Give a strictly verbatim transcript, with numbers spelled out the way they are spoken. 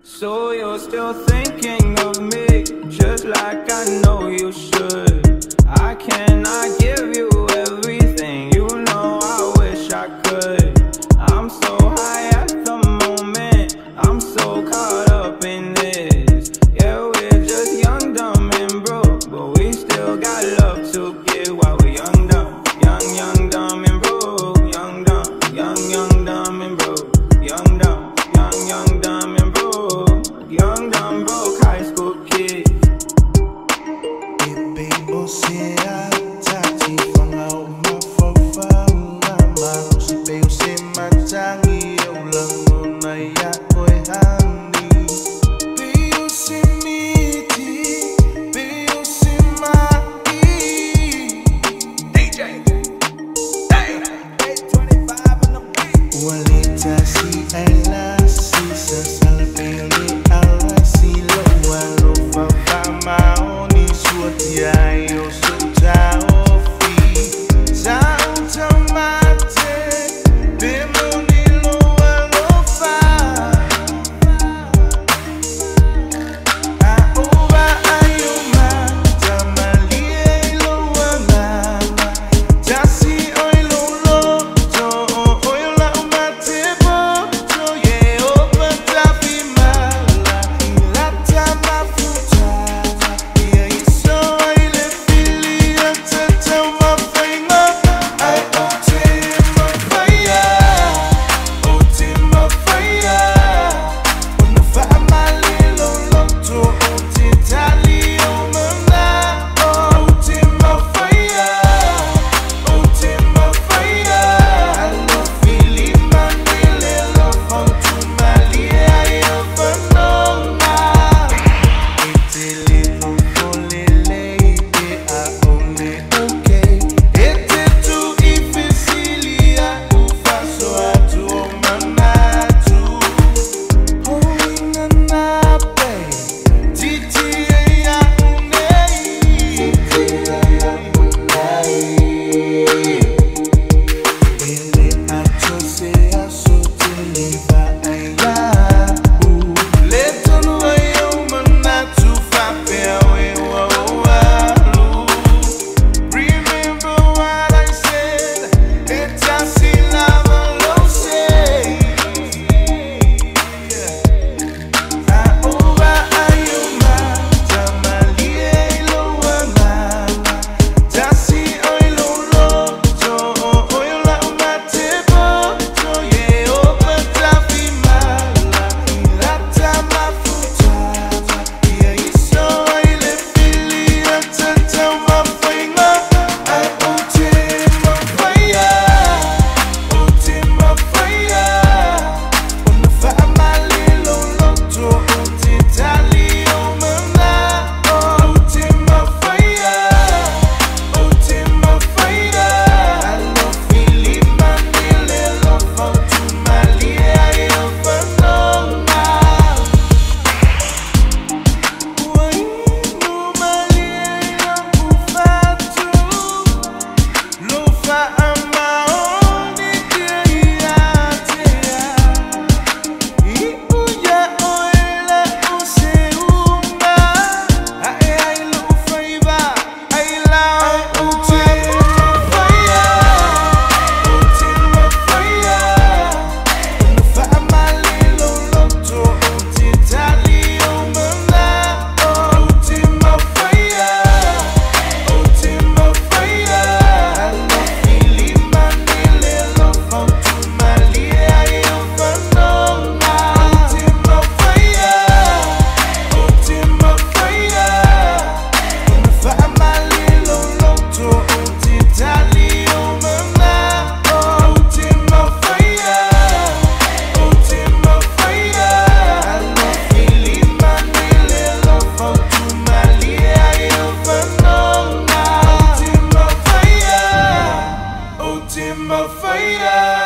So you're still thinking of me, just like I know you should. I cannot give you everything, you know I wish I could. I'm so high at the moment, I'm so caught up in this. Yeah, we're just young, dumb and broke, but we still got love to give while we're young, dumb. Young, young, dumb and broke. Young, dumb, young, young, dumb and broke. Young, dumb, young, young, dumb and broke. Young, dumb, broke high school kid. Baby, você atati fanga uma fofa ulama. Você veio se matangi eu lango na ya oi hani. Veio se miti, veio se maki. D J, hey, eight twenty-five on the beat. Walita si ela si sa salapeli ala si lo walo fa fa maoni suoti ayo suta ofi sa automate demoni lo walo fa a uba ayuma tamalie lo wanga tasi oi lo lo to oi la umate bo to ye opa tafi mala ilata mafuta ye iso ile fili atata mafaina ai ote mafaya ote mafaya una fa malilo loto ote tali omana ote mafaya ote mafaya allo fili manile lo fontu malie ayo fanonga itili ukolele ite aone okay ete tu ifisilia ufaso atu omanatu hoina nape titi ya unei titi ya unei ele atose asoteliva aya letonu ayo manatu fape awe wawalu. Remember what I said, it's a silava lo say. Aoba ayuma tamalie lo wanga tasi oi lo lo to oi la umate bo to ye opa tafi mala ilata mafuta ye iso ile fili atata mafaina ai ote mafaya ote mafaya una fa malilo loto ote tali omana ote mafaya ote mafaya allo fili manile lo fontu malie ayo fanonga wainu malie ayo kufatu lo fa amaoni kiatea iuya oela useunga ae ai lo faiva ai la ote mafaya ote mafaya una fa malilo loto ote tali omana ote mafaya ote mafaya allo fili manile lo fontu malie ayo fanonga ote mafaya ote mafaya una fa malilo loto ote tali omana ote mafaya ote mafaya allo fili manile lo fontu malie ayo fanonga ote mafaya ote mafaya